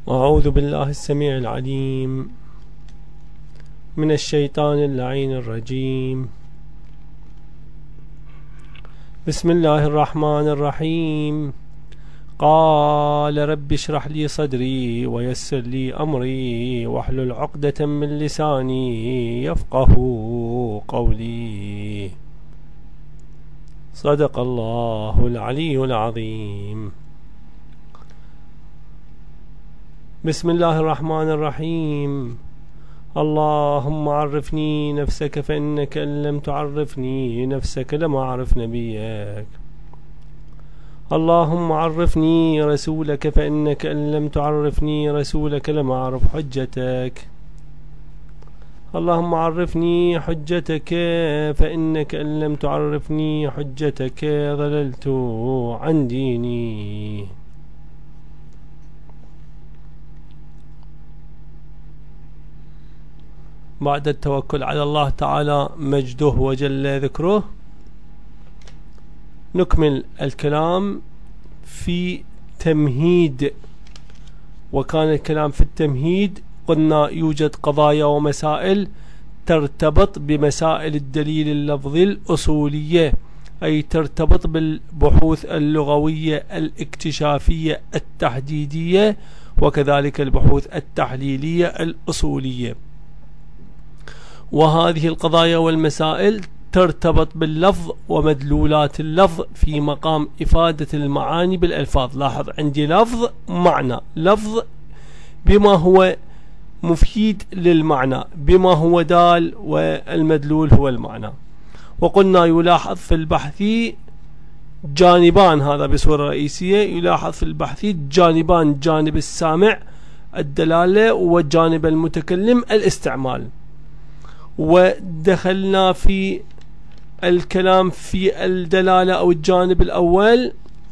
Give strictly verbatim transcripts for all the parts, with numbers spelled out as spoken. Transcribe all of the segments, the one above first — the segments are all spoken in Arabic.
أعوذ بالله السميع العليم من الشيطان اللعين الرجيم. بسم الله الرحمن الرحيم. قال رب اشرح لي صدري ويسر لي أمري واحلل عقدة من لساني يفقه قولي. صدق الله العلي العظيم. بسم الله الرحمن الرحيم. اللهم عرفني نفسك فإنك إن لم تعرفني نفسك لم أعرف نبيك. اللهم عرفني رسولك فإنك إن لم تعرفني رسولك لم أعرف حجتك. اللهم عرفني حجتك فإنك إن لم تعرفني حجتك ضللت عن ديني. بعد التوكل على الله تعالى مجده وجل ذكره نكمل الكلام في تمهيد. وكان الكلام في التمهيد قلنا يوجد قضايا ومسائل ترتبط بمسائل الدليل اللفظي الأصولية، أي ترتبط بالبحوث اللغوية الاكتشافية التحديدية، وكذلك البحوث التحليلية الأصولية. وهذه القضايا والمسائل ترتبط باللفظ ومدلولات اللفظ في مقام إفادة المعاني بالألفاظ. لاحظ عندي لفظ معنى، لفظ بما هو مفيد للمعنى، بما هو دال، والمدلول هو المعنى. وقلنا يلاحظ في البحث جانبان، هذا بصورة رئيسية يلاحظ في البحث جانبان: جانب السامع الدلالة وجانب المتكلم الاستعمال. ودخلنا في الكلام في الدلالة أو الجانب الأول،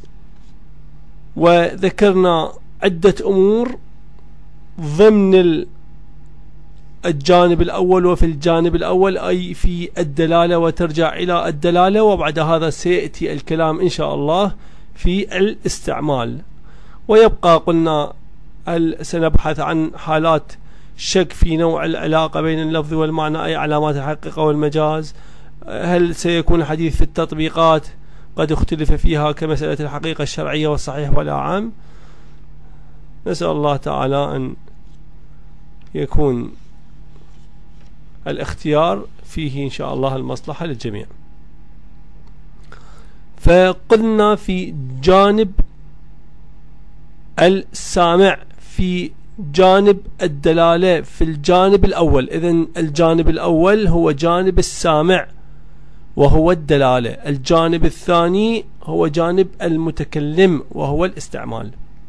وذكرنا عدة أمور ضمن الجانب الأول وفي الجانب الأول، أي في الدلالة وترجع إلى الدلالة. وبعد هذا سيأتي الكلام إن شاء الله في الاستعمال. ويبقى قلنا سنبحث عن حالات شك في نوع العلاقة بين اللفظ والمعنى، أي علامات الحقيقة والمجاز. هل سيكون الحديث في التطبيقات قد اختلف فيها كمسألة الحقيقة الشرعية والصحيح والأعم؟ نسأل الله تعالى أن يكون الاختيار فيه إن شاء الله المصلحة للجميع. فقلنا في جانب السامع، في جانب الدلالة في الجانب الأول. إذن الجانب الأول هو جانب السامع وهو الدلالة، الجانب الثاني هو جانب المتكلم وهو الاستعمال.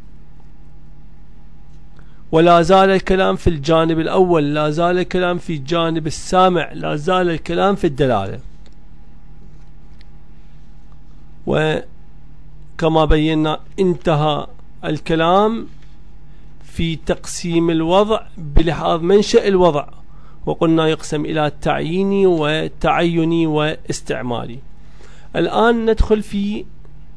ولا زال الكلام في الجانب الأول، لا زال الكلام في جانب السامع، لا زال الكلام في الدلالة. وكما بينا انتهى الكلام في تقسيم الوضع بلحاظ منشأ الوضع، وقلنا يقسم إلى تعييني وتعيني واستعمالي. الآن ندخل في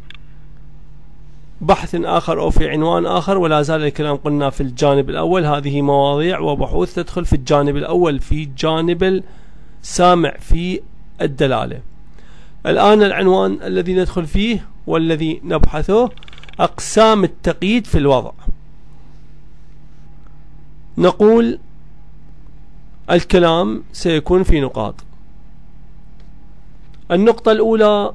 بحث آخر أو في عنوان آخر، ولا زال الكلام قلنا في الجانب الأول. هذه مواضيع وبحوث تدخل في الجانب الأول في جانب السامع في الدلالة. الآن العنوان الذي ندخل فيه والذي نبحثه أقسام التقييد في الوضع. نقول الكلام سيكون في نقاط. النقطة الأولى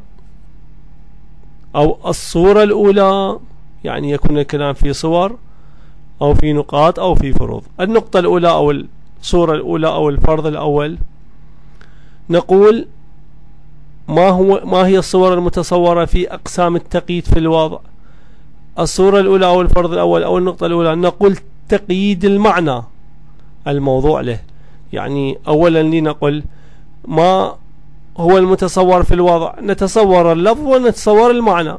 أو الصورة الأولى، يعني يكون الكلام في صور أو في نقاط أو في فروض. النقطة الأولى أو الصورة الأولى أو الفرض الأول، نقول ما هو ما هي الصور المتصورة في أقسام التقييد في الوضع. الصورة الأولى أو الفرض الأول أو النقطة الأولى، نقول تقييد المعنى الموضوع له. يعني أولا لنقل ما هو المتصور في الوضع. نتصور اللفظ ونتصور المعنى.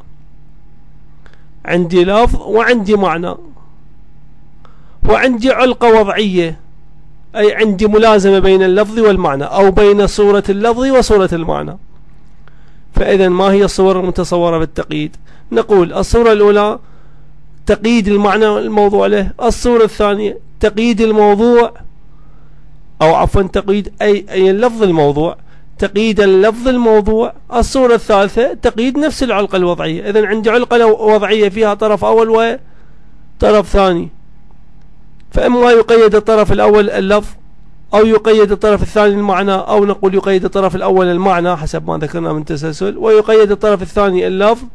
عندي لفظ وعندي معنى وعندي علقة وضعية، أي عندي ملازمة بين اللفظ والمعنى أو بين صورة اللفظ وصورة المعنى. فإذا ما هي الصور المتصورة بالتقييد؟ نقول الصورة الأولى تقييد المعنى الموضوع له. الصورة الثانية تقييد الموضوع، أو عفوا تقييد أي أي اللفظ الموضوع، تقييد اللفظ الموضوع. الصورة الثالثة تقييد نفس العلقة الوضعية. إذن عندي علقة وضعية فيها طرف أول وطرف ثاني، فإما يقيد الطرف الأول اللفظ، أو يقيد الطرف الثاني المعنى، أو نقول يقيد الطرف الأول المعنى حسب ما ذكرنا من تسلسل، ويقيد الطرف الثاني اللفظ،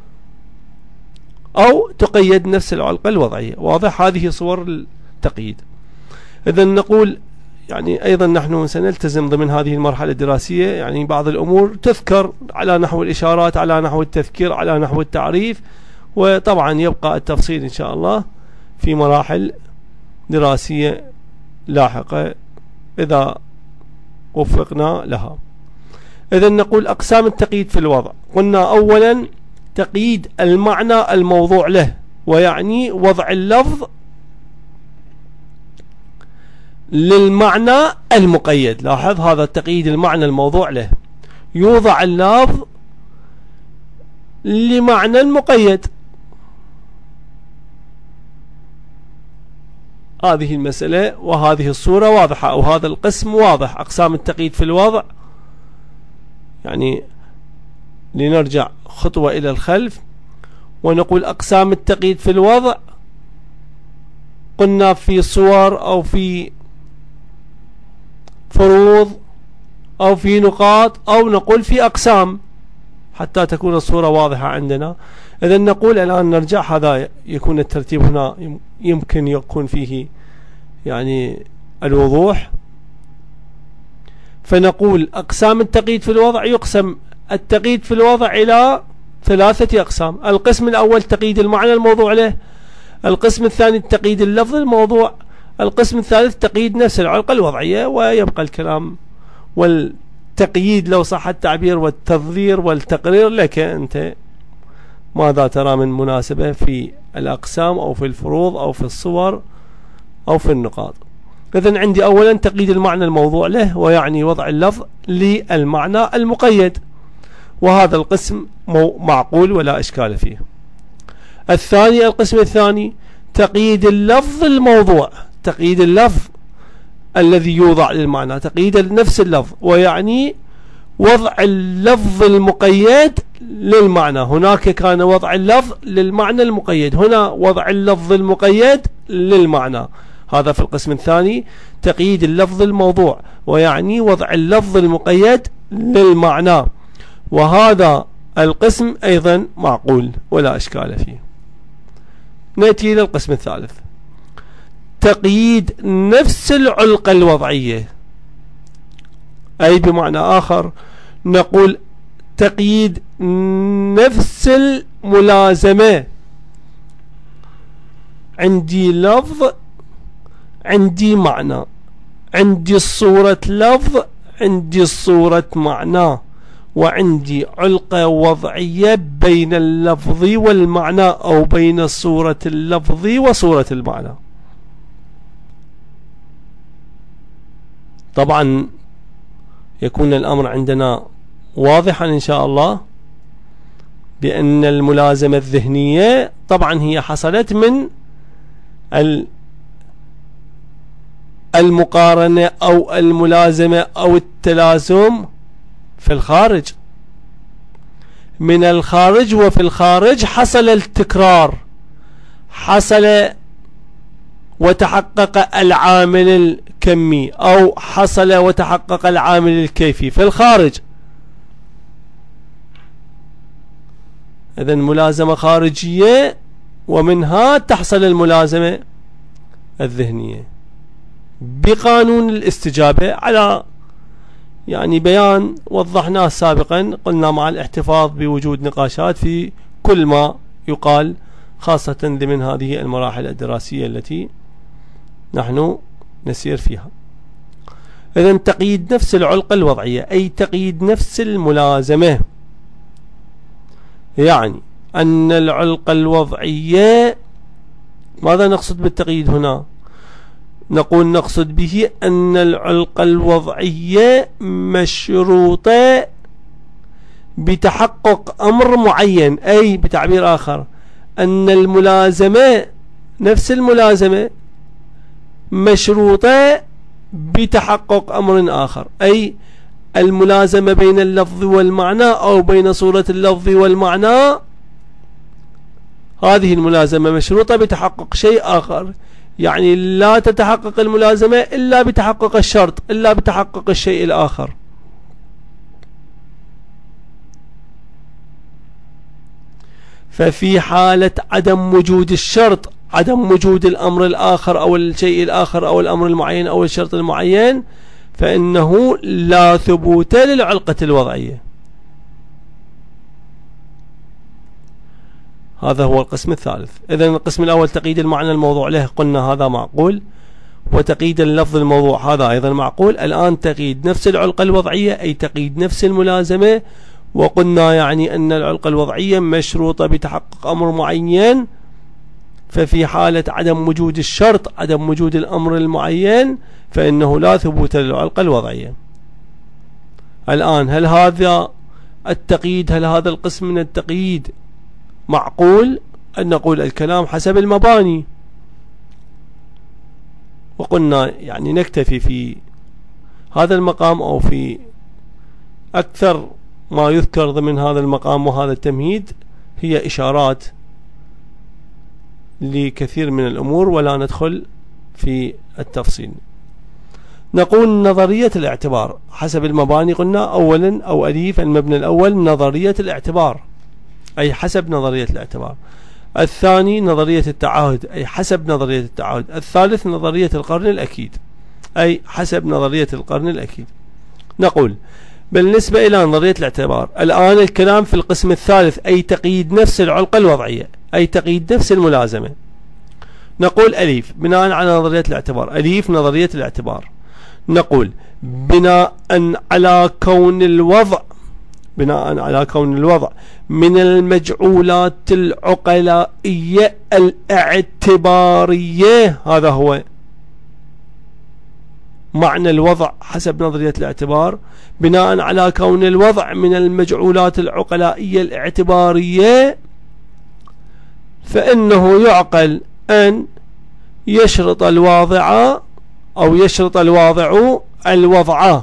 أو تقيد نفس العلقة الوضعية. واضح؟ هذه صور التقييد. إذن نقول يعني أيضا نحن سنلتزم ضمن هذه المرحلة الدراسية يعني بعض الأمور تذكر على نحو الإشارات، على نحو التذكير، على نحو التعريف، وطبعا يبقى التفصيل إن شاء الله في مراحل دراسية لاحقة إذا وفقنا لها. إذن نقول أقسام التقييد في الوضع. قلنا أولا تقييد المعنى الموضوع له، ويعني وضع اللفظ للمعنى المقيد. لاحظ هذا تقييد المعنى الموضوع له، يوضع اللفظ لمعنى مقيد. هذه المسألة وهذه الصورة واضحة، أو هذا القسم واضح. أقسام التقييد في الوضع يعني لنرجع خطوة إلى الخلف ونقول أقسام التقييد في الوضع. قلنا في صور أو في فروض أو في نقاط، أو نقول في أقسام حتى تكون الصورة واضحة عندنا. إذن نقول الآن نرجع، هذا يكون الترتيب هنا يمكن يكون فيه يعني الوضوح. فنقول أقسام التقييد في الوضع. يقسم التقييد في الوضع إلى ثلاثة أقسام. القسم الأول تقييد المعنى الموضوع له، القسم الثاني تقييد اللفظ الموضوع، القسم الثالث تقييد نفس العلقة الوضعية. ويبقى الكلام والتقييد لو صح التعبير والتظهير والتقرير لك أنت ماذا ترى من مناسبة في الأقسام أو في الفروض أو في الصور أو في النقاط. إذن عندي أولا تقييد المعنى الموضوع له، ويعني وضع اللفظ للمعنى المقيد، وهذا القسم معقول ولا إشكال فيه. الثاني القسم الثاني تقييد اللفظ الموضوع، تقييد اللفظ الذي يوضع للمعنى، تقييد نفس اللفظ، ويعني وضع اللفظ المقيد للمعنى. هناك كان وضع اللفظ للمعنى المقيد، هنا وضع اللفظ المقيد للمعنى. هذا في القسم الثاني تقييد اللفظ الموضوع، ويعني وضع اللفظ المقيد للمعنى، وهذا القسم أيضا معقول ولا إشكال فيه. نأتي إلى القسم الثالث تقييد نفس العلقة الوضعية، أي بمعنى آخر نقول تقييد نفس الملازمة. عندي لفظ، عندي معنى، عندي صورة لفظ، عندي صورة معنى، وعندي علقة وضعية بين اللفظ والمعنى، أو بين صورة اللفظ وصورة المعنى. طبعا يكون الأمر عندنا واضحا إن شاء الله بأن الملازمة الذهنية طبعا هي حصلت من المقارنة أو الملازمة أو التلازم في الخارج. من الخارج وفي الخارج حصل التكرار، حصل وتحقق العامل الكمي، أو حصل وتحقق العامل الكيفي في الخارج. إذن ملازمة خارجية، ومنها تحصل الملازمة الذهنية بقانون الاستجابة على يعني بيان وضحناه سابقا. قلنا مع الاحتفاظ بوجود نقاشات في كل ما يقال، خاصة ضمن هذه المراحل الدراسية التي نحن نسير فيها. إذن تقييد نفس العلقة الوضعية أي تقييد نفس الملازمة، يعني أن العلقة الوضعية، ماذا نقصد بالتقييد هنا؟ نقول نقصد به أن العلقة الوضعية مشروطة بتحقق أمر معين، أي بتعبير آخر أن الملازمة نفس الملازمة مشروطة بتحقق أمر آخر، أي الملازمة بين اللفظ والمعنى أو بين صورة اللفظ والمعنى، هذه الملازمة مشروطة بتحقق شيء آخر، يعني لا تتحقق الملازمة إلا بتحقق الشرط، إلا بتحقق الشيء الآخر. ففي حالة عدم وجود الشرط، عدم وجود الأمر الآخر أو الشيء الآخر أو الأمر المعين أو الشرط المعين، فإنه لا ثبوت للعلقة الوضعية. هذا هو القسم الثالث. إذن القسم الأول تقييد المعنى الموضوع له، قلنا هذا معقول، وتقييد اللفظ الموضوع هذا أيضا معقول. الآن تقييد نفس العلقة الوضعية، أي تقييد نفس الملازمة، وقلنا يعني أن العلقة الوضعية مشروطة بتحقق أمر معين، ففي حالة عدم وجود الشرط، عدم وجود الأمر المعين، فإنه لا ثبوت للعلقة الوضعية. الآن هل هذا التقييد، هل هذا القسم من التقييد معقول؟ أن نقول الكلام حسب المباني، وقلنا يعني نكتفي في هذا المقام أو في أكثر ما يذكر ضمن هذا المقام وهذا التمهيد هي إشارات لكثير من الأمور، ولا ندخل في التفصيل. نقول نظرية الاعتبار حسب المباني، قلنا أولا أو أليف المبنى الأول نظرية الاعتبار، أي حسب نظرية الاعتبار. الثاني نظرية التعاهد، أي حسب نظرية التعاهد. الثالث نظرية القرن الأكيد، أي حسب نظرية القرن الأكيد. نقول بالنسبة إلى نظرية الاعتبار، الآن الكلام في القسم الثالث، أي تقييد نفس العلقة الوضعية، أي تقييد نفس الملازمة. نقول أليف بناء على نظرية الاعتبار، أليف نظرية الاعتبار، نقول بناء على كون الوضع، بناء على كون الوضع من المجعولات العقلائية الاعتبارية، هذا هو معنى الوضع حسب نظرية الاعتبار، بناء على كون الوضع من المجعولات العقلائية الاعتبارية، فإنه يعقل أن يشرط الواضع أو يشرط الواضع الوضع،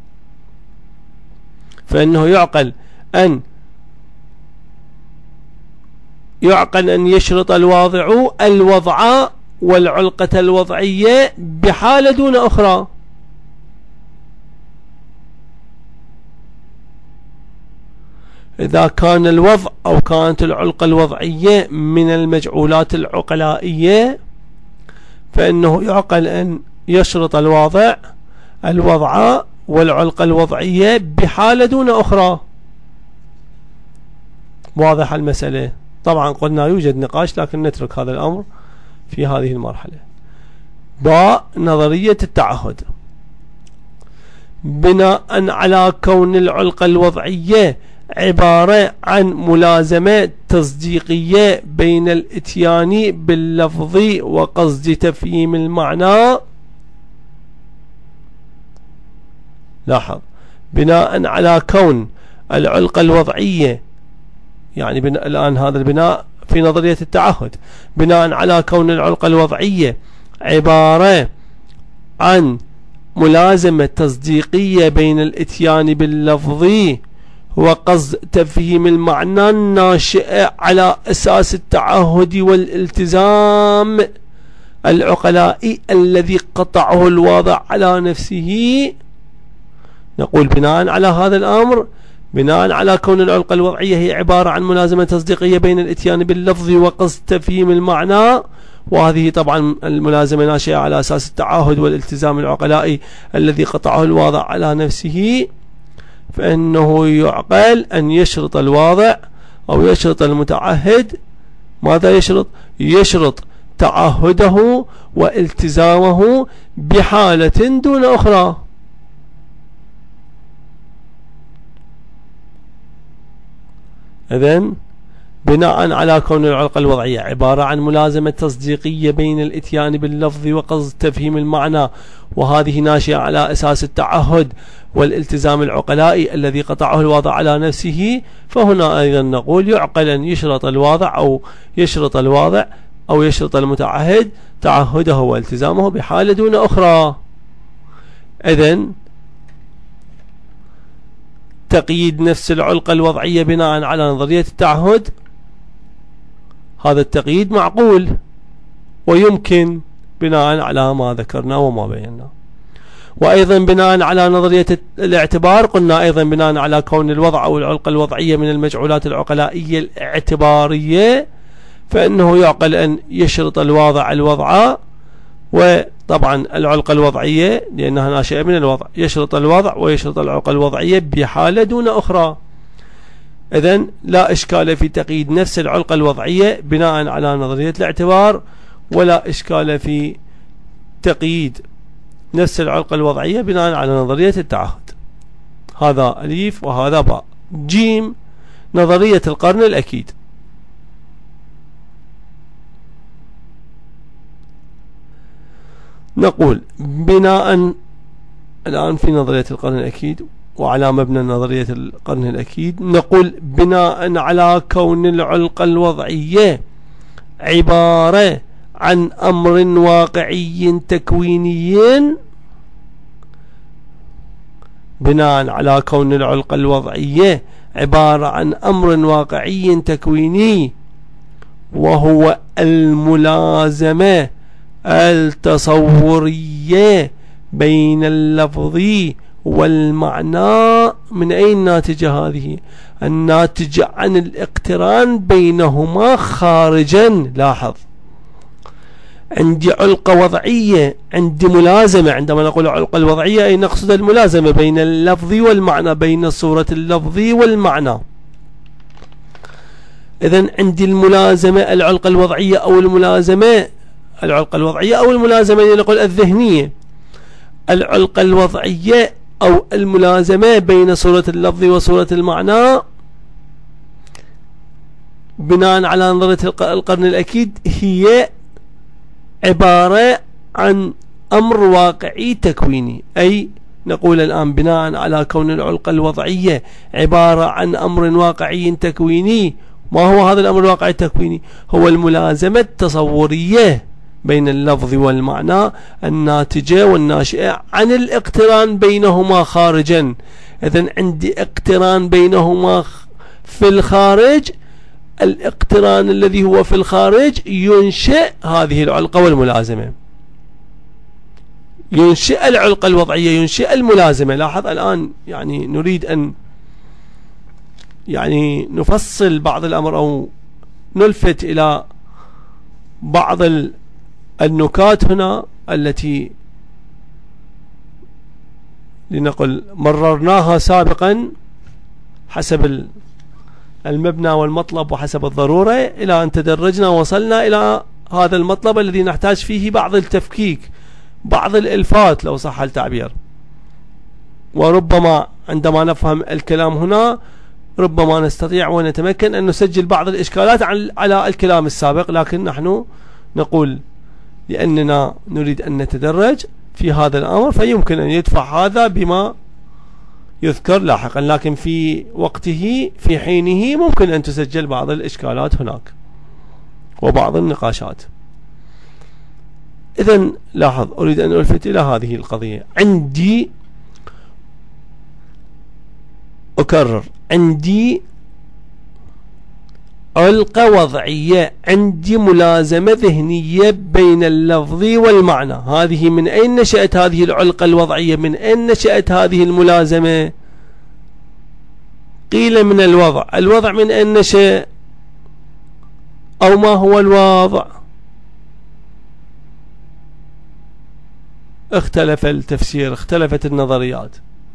فإنه يعقل أن يعقل أن يشرط الواضع الوضع والعلقة الوضعية بحالة دون أخرى. إذا كان الوضع أو كانت العلقة الوضعية من المجعولات العقلائية، فإنه يعقل أن يشرط الواضع الوضع والعلقة الوضعية بحالة دون أخرى. واضح المسألة؟ طبعا قلنا يوجد نقاش، لكن نترك هذا الأمر في هذه المرحلة. باء نظرية التعهد، بناء على كون العلقة الوضعية عبارة عن ملازمة تصديقية بين الاتيان باللفظ وقصد تفهيم المعنى. لاحظ، بناء على كون العلقة الوضعية، يعني الآن هذا البناء في نظرية التعهد، بناء على كون العلقة الوضعية عبارة عن ملازمة تصديقية بين الاتيان باللفظ وقصد تفهيم المعنى الناشئة على أساس التعهد والالتزام العقلائي الذي قطعه الواضع على نفسه. نقول بناء على هذا الأمر، بناء على كون العلقة الوضعية هي عبارة عن ملازمة تصديقية بين الاتيان باللفظ وقصد تفهيم المعنى، وهذه طبعا الملازمة ناشئة على أساس التعهد والالتزام العقلائي الذي قطعه الواضع على نفسه، فإنه يعقل أن يشرط الواضع أو يشرط المتعهد. ماذا يشرط؟ يشرط تعهده والتزامه بحالة دون أخرى. إذن بناء على كون العلقة الوضعية عبارة عن ملازمة تصديقية بين الاتيان باللفظ وقصد تفهيم المعنى، وهذه ناشئة على أساس التعهد والالتزام العقلائي الذي قطعه الواضع على نفسه. فهنا أيضا نقول يعقل أن يشرط الواضع أو يشرط الواضع أو يشرط المتعهد تعهده والتزامه بحالة دون أخرى. إذن تقييد نفس العلقة الوضعية بناء على نظرية التعهد، هذا التقييد معقول ويمكن بناء على ما ذكرنا وما بينا. وأيضا بناء على نظرية الاعتبار قلنا أيضا بناء على كون الوضع أو العلقة الوضعية من المجعولات العقلائية الاعتبارية، فإنه يعقل أن يشرط الواضع الوضع، وطبعا العلقة الوضعية لأنها ناشئة من الوضع يشرط الوضع ويشرط العلقة الوضعية بحالة دون أخرى. إذن لا إشكال في تقييد نفس العلقة الوضعية بناء على نظرية الاعتبار، ولا إشكال في تقييد نفس العلقة الوضعية بناء على نظرية التعهد. هذا أليف وهذا باء. جيم نظرية القرن الأكيد. نقول بناء الآن في نظرية القرن الأكيد وعلى مبنى نظرية القرن الأكيد، نقول بناء على كون العلقة الوضعية عبارة عن أمر واقعي تكويني، بناء على كون العلقة الوضعية عبارة عن أمر واقعي تكويني، وهو الملازمة التصورية بين اللفظ والمعنى. من أين ناتجة هذه؟ الناتجة عن الاقتران بينهما خارجا. لاحظ، عندي علقة وضعية، عندي ملازمة. عندما نقول علقة الوضعية أي نقصد الملازمة بين اللفظ والمعنى، بين صورة اللفظ والمعنى. إذن عندي الملازمة العلقة الوضعية أو الملازمة العلقة الوضعية أو الملازمة اللي نقول الذهنية. العلقة الوضعية أو الملازمة بين صورة اللفظ وصورة المعنى بناء على نظرية القرن الأكيد هي عبارة عن أمر واقعي تكويني. أي نقول الآن بناء على كون العلقة الوضعية عبارة عن أمر واقعي تكويني. ما هو هذا الأمر الواقعي التكويني؟ هو الملازمة التصورية بين اللفظ والمعنى الناتجة والناشئة عن الاقتران بينهما خارجا. إذن عندي اقتران بينهما في الخارج، الاقتران الذي هو في الخارج ينشئ هذه العلقة والملازمة، ينشئ العلقة الوضعية، ينشئ الملازمة. لاحظ الآن يعني نريد أن يعني نفصل بعض الأمر أو نلفت إلى بعض النكات هنا التي لنقل مررناها سابقا حسب المبنى والمطلب وحسب الضرورة، إلى أن تدرجنا وصلنا إلى هذا المطلب الذي نحتاج فيه بعض التفكيك، بعض الإلفات لو صح التعبير. وربما عندما نفهم الكلام هنا ربما نستطيع ونتمكن أن نسجل بعض الإشكالات على الكلام السابق، لكن نحن نقول لأننا نريد أن نتدرج في هذا الأمر فيمكن أن يدفع هذا بما يذكر لاحقا، لكن في وقته في حينه ممكن أن تسجل بعض الإشكالات هناك وبعض النقاشات. إذن لاحظ، أريد أن ألفت إلى هذه القضية. عندي أكرر عندي علقة وضعية، عندي ملازمة ذهنية بين اللفظ والمعنى. هذه من أين نشأت هذه العلقة الوضعية؟ من أين نشأت هذه الملازمة؟ قيل من الوضع. الوضع من أين نشأ؟ أو ما هو الوضع؟ اختلف التفسير، اختلفت النظريات.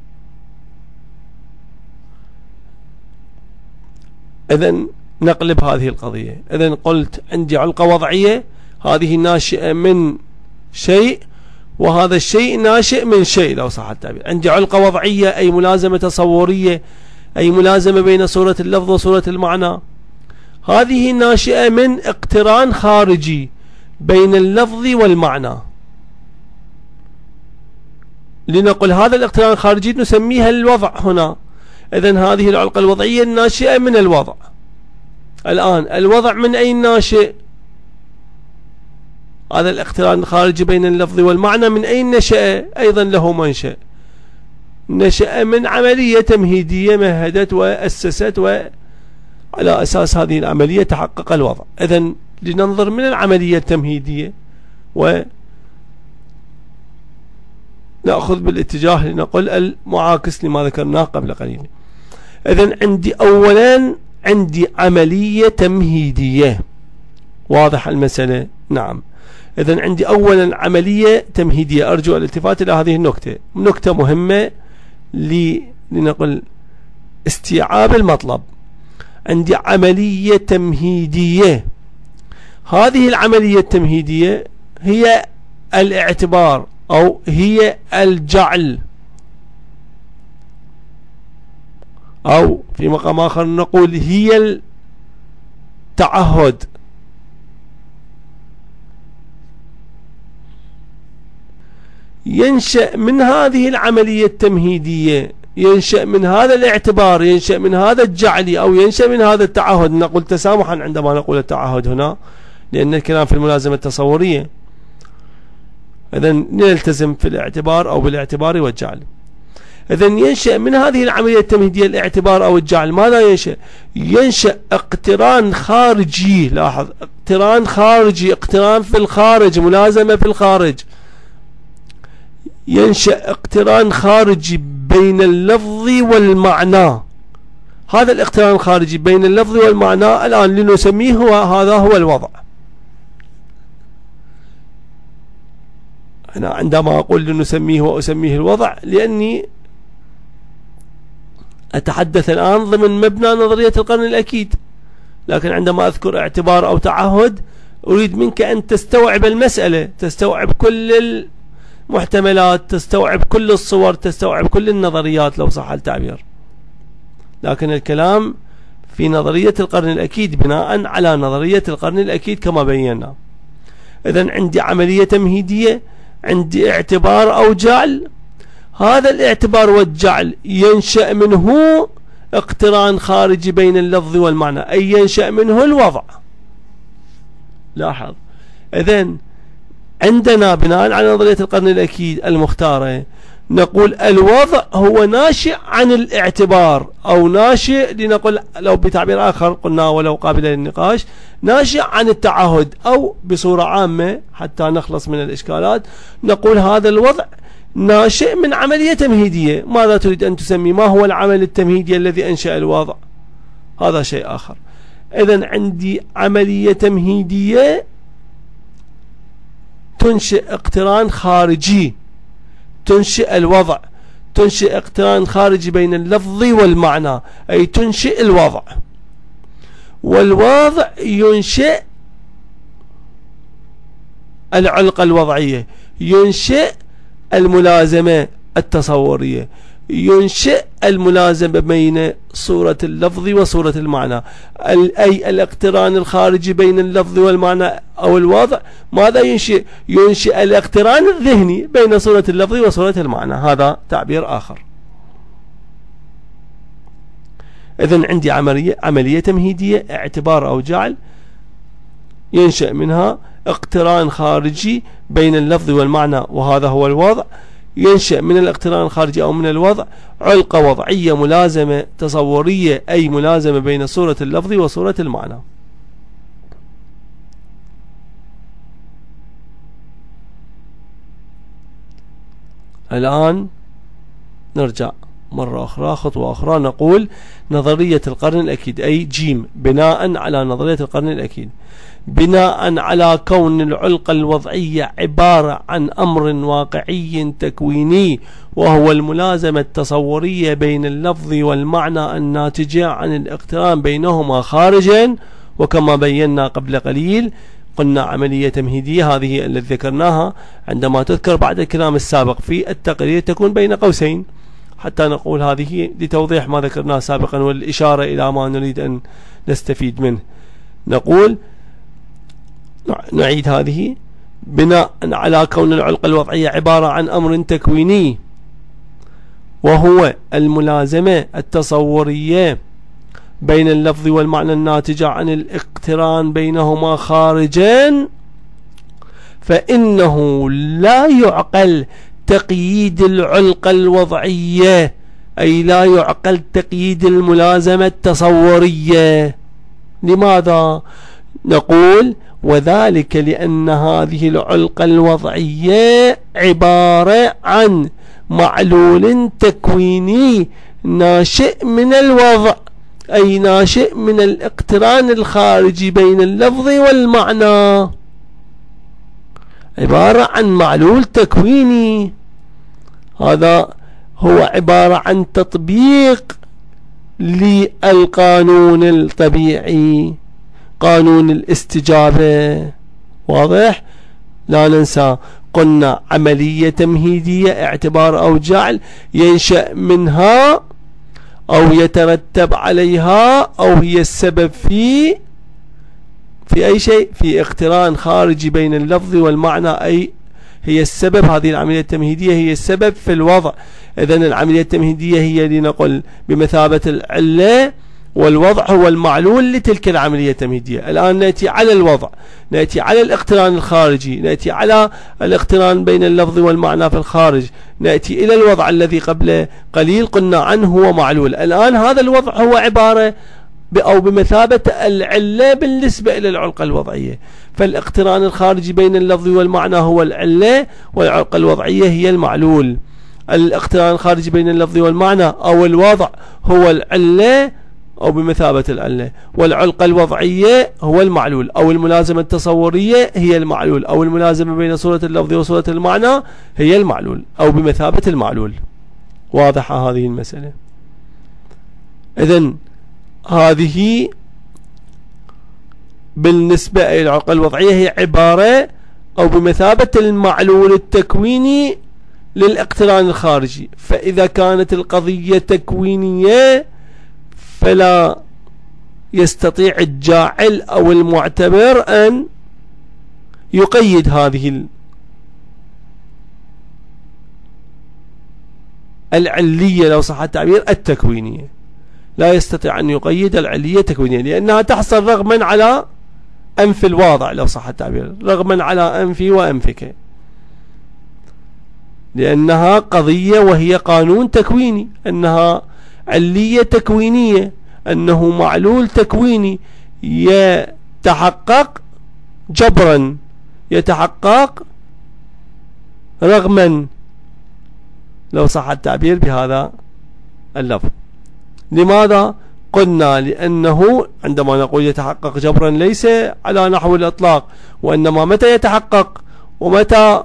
إذن نقلب هذه القضية. إذن قلت عندي علقة وضعية، هذه ناشئة من شيء وهذا الشيء ناشئ من شيء لو صح التعبير. عندي علقة وضعية أي ملازمة تصورية، أي ملازمة بين صورة اللفظ وصورة المعنى. هذه ناشئة من اقتران خارجي بين اللفظ والمعنى. لنقل هذا الاقتران الخارجي نسميها الوضع هنا. إذن هذه العلقة الوضعية الناشئة من الوضع. الآن الوضع من أي ناشئ؟ هذا الاقتران الخارجي بين اللفظ والمعنى من أين نشأ؟ أيضا له منشأ، نشأ من عملية تمهيدية مهدت وأسست، وعلى أساس هذه العملية تحقق الوضع. إذن لننظر من العملية التمهيدية ونأخذ بالاتجاه لنقل المعاكس لما ذكرناه قبل قليل. إذن عندي أولا عندي عملية تمهيدية، واضح المسألة؟ نعم. إذن عندي أولا عملية تمهيدية، أرجو الالتفات إلى هذه النكتة، نكتة مهمة لنقل استيعاب المطلب. عندي عملية تمهيدية، هذه العملية التمهيدية هي الاعتبار أو هي الجعل، أو في مقام آخر نقول هي التعهد. ينشأ من هذه العملية التمهيدية، ينشأ من هذا الاعتبار، ينشأ من هذا الجعل، أو ينشأ من هذا التعهد. نقول تسامحا عندما نقول التعهد هنا لأن الكلام في الملازمة التصورية. إذن نلتزم في الاعتبار أو بالاعتبار والجعل. إذن ينشأ من هذه العملية التمهيدية الاعتبار أو الجعل ماذا ينشأ؟ ينشأ اقتران خارجي. لاحظ، اقتران خارجي، اقتران في الخارج، ملازمة في الخارج. ينشأ اقتران خارجي بين اللفظ والمعنى. هذا الاقتران الخارجي بين اللفظ والمعنى الآن لنسميه هو هذا هو الوضع. أنا عندما أقول لنسميه وأسميه الوضع لأني أتحدث الآن ضمن مبنى نظرية القرن الأكيد، لكن عندما أذكر اعتبار أو تعهد أريد منك أن تستوعب المسألة، تستوعب كل المحتملات، تستوعب كل الصور، تستوعب كل النظريات لو صح التعبير. لكن الكلام في نظرية القرن الأكيد بناء على نظرية القرن الأكيد كما بينا. إذن عندي عملية تمهيدية، عندي اعتبار أو جعل. هذا الاعتبار والجعل ينشأ منه اقتران خارجي بين اللفظ والمعنى، أي ينشأ منه الوضع. لاحظ، إذن عندنا بناء على نظرية القرن الأكيد المختارة نقول الوضع هو ناشئ عن الاعتبار، أو ناشئ لنقول لو بتعبير آخر قلنا ولو قابل للنقاش ناشئ عن التعهد، أو بصورة عامة حتى نخلص من الإشكالات نقول هذا الوضع ناشئ من عملية تمهيدية. ماذا تريد أن تسمي؟ ما هو العمل التمهيدي الذي أنشأ الوضع؟ هذا شيء آخر. إذن عندي عملية تمهيدية تنشئ اقتران خارجي، تنشئ الوضع، تنشئ اقتران خارجي بين اللفظ والمعنى، أي تنشئ الوضع. والوضع ينشئ العلقة الوضعية، ينشئ الملازمة التصورية، ينشئ الملازمة بين صورة اللفظ وصورة المعنى، أي الاقتران الخارجي بين اللفظ والمعنى أو الوضع. ماذا ينشئ؟ ينشئ الاقتران الذهني بين صورة اللفظ وصورة المعنى. هذا تعبير آخر. إذن عندي عملية, عملية تمهيدية، اعتبار أو جعل، ينشأ منها اقتران خارجي بين اللفظ والمعنى وهذا هو الوضع. ينشأ من الاقتران الخارجي أو من الوضع علقة وضعية ملازمة تصورية، أي ملازمة بين صورة اللفظ وصورة المعنى. الآن نرجع مرة أخرى خطوة أخرى نقول نظرية القرن الأكيد، أي جيم، بناء على نظرية القرن الأكيد، بناء على كون العلقة الوضعية عبارة عن أمر واقعي تكويني، وهو الملازمة التصورية بين اللفظ والمعنى الناتجة عن الاقتران بينهما خارجا. وكما بينا قبل قليل قلنا عملية تمهيدية هذه التي ذكرناها عندما تذكر بعد الكلام السابق في التقرير تكون بين قوسين، حتى نقول هذه لتوضيح ما ذكرناه سابقا والإشارة إلى ما نريد أن نستفيد منه. نقول نعيد هذه: بناء على كون العلقة الوضعية عبارة عن أمر تكويني وهو الملازمة التصورية بين اللفظ والمعنى الناتجة عن الاقتران بينهما خارجا، فإنه لا يعقل تقييد العلقة الوضعية، أي لا يعقل تقييد الملازمة التصورية. لماذا؟ نقول: وذلك لأن هذه العلقة الوضعية عبارة عن معلول تكويني ناشئ من الوضع، أي ناشئ من الاقتران الخارجي بين اللفظ والمعنى، عبارة عن معلول تكويني. هذا هو عبارة عن تطبيق للقانون الطبيعي، قانون الاستجابة. واضح؟ لا ننسى قلنا عملية تمهيدية اعتبار أو جعل ينشأ منها أو يترتب عليها أو هي السبب في في أي شيء، في اقتران خارجي بين اللفظ والمعنى، أي هي السبب. هذه العملية التمهيدية هي السبب في الوضع. إذن العملية التمهيدية هي لنقل بمثابة العلة، والوضع هو المعلول لتلك العملية التمهيدية. الآن نأتي على الوضع، نأتي على الاقتران الخارجي، نأتي على الاقتران بين اللفظ والمعنى في الخارج، نأتي إلى الوضع الذي قبل قليل قلنا عنه هو معلول. الآن هذا الوضع هو عبارة أو بمثابة العلة بالنسبة إلى العلقة الوضعية، فالاقتران الخارجي بين اللفظ والمعنى هو العلة، والعلقة الوضعية هي المعلول. الاقتران الخارجي بين اللفظ والمعنى أو الوضع هو العلة أو بمثابة العلة، والعلقة الوضعية هو المعلول، أو الملازمة التصورية هي المعلول، أو الملازمة بين صورة اللفظ وصورة المعنى هي المعلول أو بمثابة المعلول. واضحة هذه المسألة؟ إذن هذه بالنسبة إلى العلقة الوضعية هي عبارة أو بمثابة المعلول التكويني للاقتران الخارجي. فإذا كانت القضية تكوينية فلا يستطيع الجاعل أو المعتبر أن يقيد هذه العلية لو صح التعبير التكوينية، لا يستطيع أن يقيد العلية التكوينية، لأنها تحصل رغما على أنف الواضع لو صح التعبير، رغما على أنفي وأنفك، لأنها قضية وهي قانون تكويني، أنها علية تكوينية، أنه معلول تكويني يتحقق جبرا، يتحقق رغما لو صح التعبير بهذا اللفظ. لماذا؟ قلنا لأنه عندما نقول يتحقق جبرا ليس على نحو الإطلاق، وإنما متى يتحقق ومتى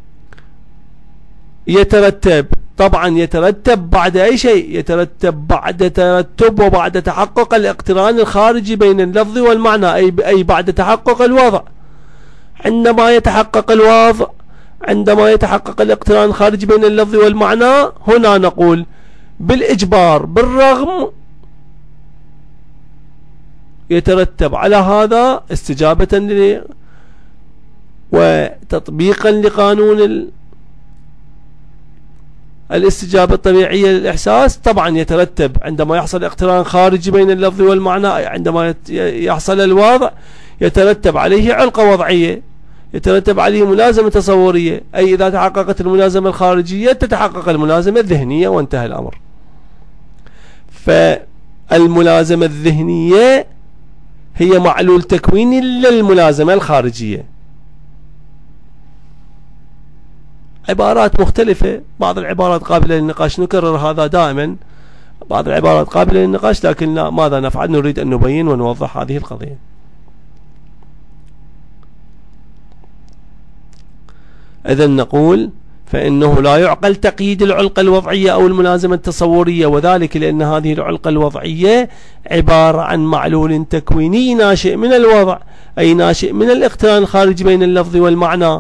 يترتب. طبعا يترتب بعد أي شيء، يترتب بعد ترتب وبعد تحقق الاقتران الخارجي بين اللفظ والمعنى، أي أي بعد تحقق الوضع. عندما يتحقق الوضع، عندما يتحقق الاقتران الخارجي بين اللفظ والمعنى، هنا نقول بالإجبار بالرغم يترتب على هذا استجابة ل وتطبيقا لقانون ال الاستجابة الطبيعية للإحساس. طبعا يترتب عندما يحصل اقتران خارجي بين اللفظ والمعنى، عندما يحصل الوضع يترتب عليه علقة وضعية، يترتب عليه ملازمة تصورية، أي إذا تحققت الملازمة الخارجية تتحقق الملازمة الذهنية، وانتهى الأمر. فالملازمة الذهنية هي معلول تكويني للملازمة الخارجية. عبارات مختلفة، بعض العبارات قابلة للنقاش، نكرر هذا دائما، بعض العبارات قابلة للنقاش، لكن لا، ماذا نفعل؟ نريد أن نبين ونوضح هذه القضية. إذن نقول فإنه لا يعقل تقييد العلقة الوضعية أو الملازمة التصورية، وذلك لأن هذه العلقة الوضعية عبارة عن معلول تكويني ناشئ من الوضع، أي ناشئ من الاقتران الخارجي بين اللفظ والمعنى.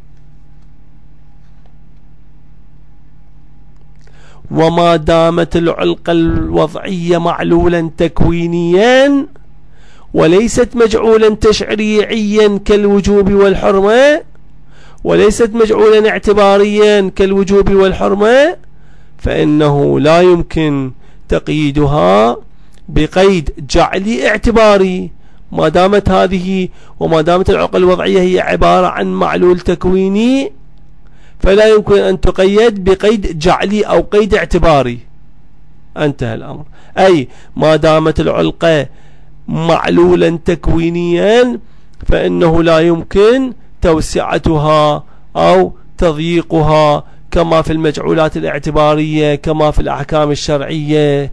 وما دامت العلقة الوضعية معلولا تكوينيا وليست مجعولا تشريعيا كالوجوب والحرمة، وليست مجعولا اعتباريا كالوجوب والحرمة، فإنه لا يمكن تقييدها بقيد جعلي اعتباري، ما دامت هذه وما دامت العقل الوضعية هي عبارة عن معلول تكويني، فلا يمكن أن تقيد بقيد جعلي أو قيد اعتباري. انتهى الأمر. أي ما دامت العلقة معلولا تكوينيا فإنه لا يمكن توسعتها أو تضييقها كما في المجعولات الاعتبارية كما في الأحكام الشرعية.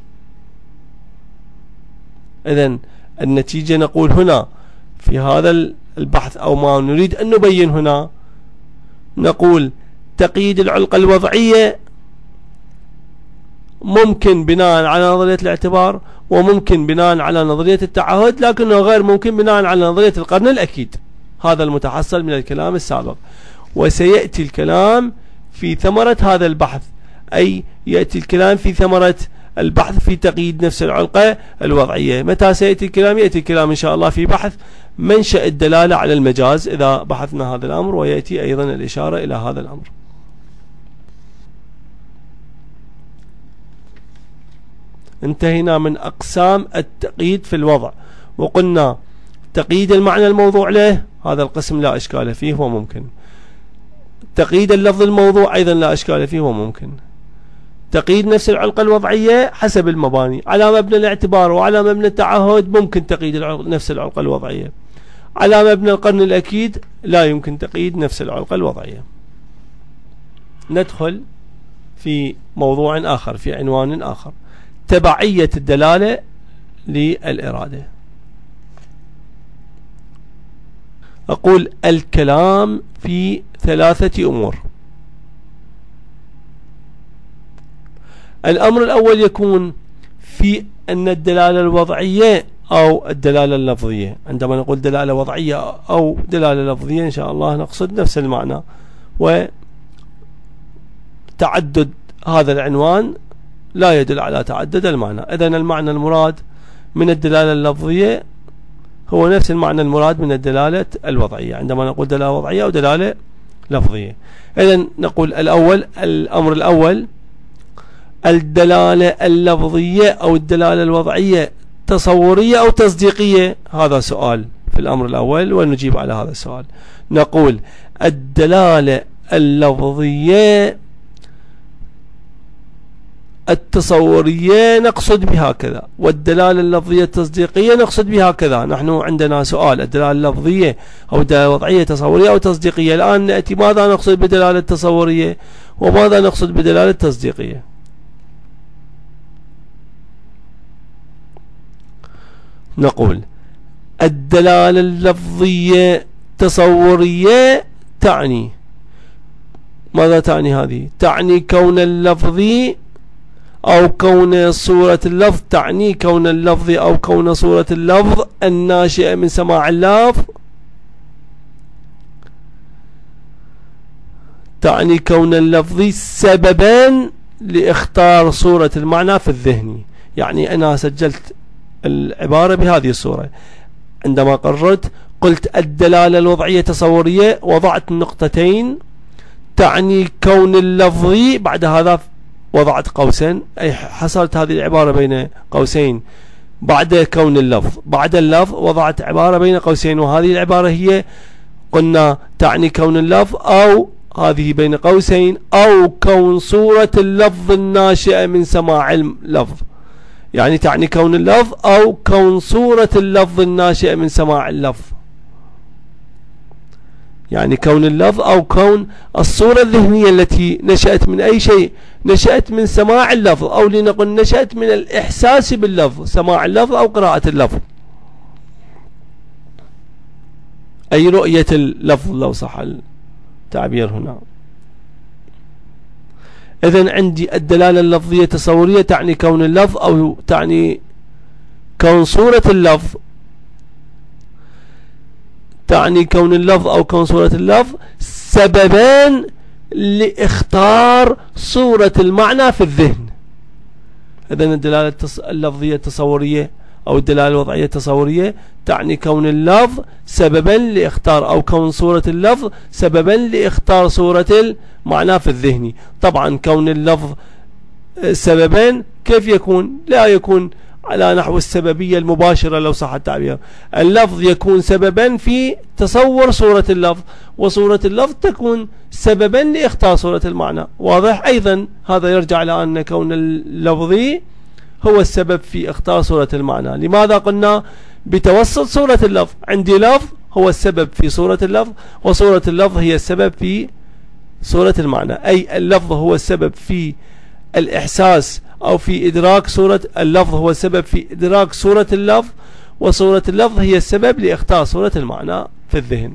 إذن النتيجة نقول هنا في هذا البحث أو ما نريد أن نبين هنا، نقول تقييد العلقة الوضعية ممكن بناء على نظرية الاعتبار وممكن بناء على نظرية التعهد، لكنه غير ممكن بناء على نظرية القرن الأكيد. هذا المتحصل من الكلام السابق، وسيأتي الكلام في ثمرة هذا البحث، أي يأتي الكلام في ثمرة البحث في تقييد نفس العلقة الوضعية. متى سيأتي الكلام؟ يأتي الكلام إن شاء الله في بحث منشأ الدلالة على المجاز إذا بحثنا هذا الأمر، ويأتي أيضا الإشارة إلى هذا الأمر. انتهينا من أقسام التقييد في الوضع، وقلنا تقييد المعنى الموضوع له هذا القسم لا إشكال فيه وممكن، تقييد اللفظ الموضوع أيضا لا إشكال فيه وممكن، تقييد نفس العلقة الوضعية حسب المباني على مبنى الاعتبار وعلى مبنى التعهد ممكن تقييد نفس العلقة الوضعية، على مبنى القرن الأكيد لا يمكن تقييد نفس العلقة الوضعية. ندخل في موضوع آخر، في عنوان آخر، تبعية الدلالة للإرادة. أقول الكلام في ثلاثة أمور. الأمر الأول يكون في أن الدلالة الوضعية أو الدلالة اللفظية. عندما نقول دلالة وضعية أو دلالة لفظية إن شاء الله نقصد نفس المعنى، وتعدد هذا العنوان لا يدل على تعدد المعنى. إذن المعنى المراد من الدلالة اللفظية هو نفس المعنى المراد من الدلالة الوضعية عندما نقول دلالة وضعية أو دلالة لفظية. إذن نقول الأول، الأمر الأول، الدلالة اللفظية أو الدلالة الوضعية تصورية أو تصديقية؟ هذا سؤال في الأمر الأول ونجيب على هذا السؤال. نقول الدلالة اللفظية التصورية نقصد بها كذا، والدلالة اللفظية التصديقية نقصد بها كذا. نحن عندنا سؤال الدلالة اللفظية أو الدلالة الوضعية تصورية أو تصديقية. الآن نأتي ماذا نقصد بدلالة تصورية وماذا نقصد بدلالة تصديقية. نقول الدلالة اللفظية تصورية تعني ماذا تعني هذه؟ تعني كون اللفظي أو كون صورة اللفظ، تعني كون اللفظ أو كون صورة اللفظ الناشئة من سماع اللفظ، تعني كون اللفظ سببا لإختار صورة المعنى في الذهن. يعني أنا سجلت العبارة بهذه الصورة، عندما قررت قلت الدلالة الوضعية تصورية، وضعت نقطتين تعني كون اللفظي، بعد هذا وضعت قوسين، أي حصلت هذه العبارة بين قوسين بعد كون اللفظ، بعد اللفظ وضعت عبارة بين قوسين، وهذه العبارة هي قلنا تعني كون اللفظ أو هذه بين قوسين أو كون صورة اللفظ الناشئة من سماع اللفظ. يعني تعني كون اللفظ أو كون صورة اللفظ الناشئة من سماع اللفظ، يعني كون اللفظ أو كون الصورة الذهنية التي نشأت من أي شيء، نشأت من سماع اللفظ، أو لنقل نشأت من الإحساس باللفظ، سماع اللفظ أو قراءة اللفظ، أي رؤية اللفظ لو صح التعبير هنا. إذن عندي الدلالة اللفظية التصورية تعني كون اللفظ أو تعني كون صورة اللفظ، تعني كون اللفظ أو كون صورة اللفظ سببان لإختار صورة المعنى في الذهن. إذن الدلالة اللفظية التصورية أو الدلالة الوضعية التصورية تعني كون اللفظ سببا لإختار، أو كون صورة اللفظ سببا لإختار صورة المعنى في الذهني. طبعا كون اللفظ سببا كيف يكون؟ لا يكون على نحو السببية المباشرة لو صح التعبير. اللفظ يكون سببا في تصور صورة اللفظ، وصورة اللفظ تكون سببا لإختار صورة المعنى. واضح؟ أيضا هذا يرجع إلى أن كون اللفظي هو السبب في اختار صورة المعنى. لماذا قلنا بتوسط صورة اللفظ؟ عندي لفظ هو السبب في صورة اللفظ، وصورة اللفظ هي السبب في صورة المعنى، أي اللفظ هو السبب في الإحساس أو في إدراك صورة اللفظ، هو السبب في إدراك صورة اللفظ، وصورة اللفظ هي السبب لإختار صورة المعنى في الذهن.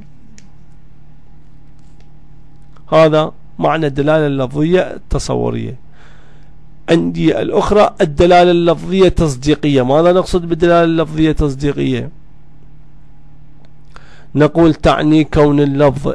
هذا معنى الدلالة اللفظية التصورية. عندي الأخرى الدلالة اللفظية التصديقية. ماذا نقصد بالدلالة اللفظية التصديقية؟ نقول تعني كون اللفظ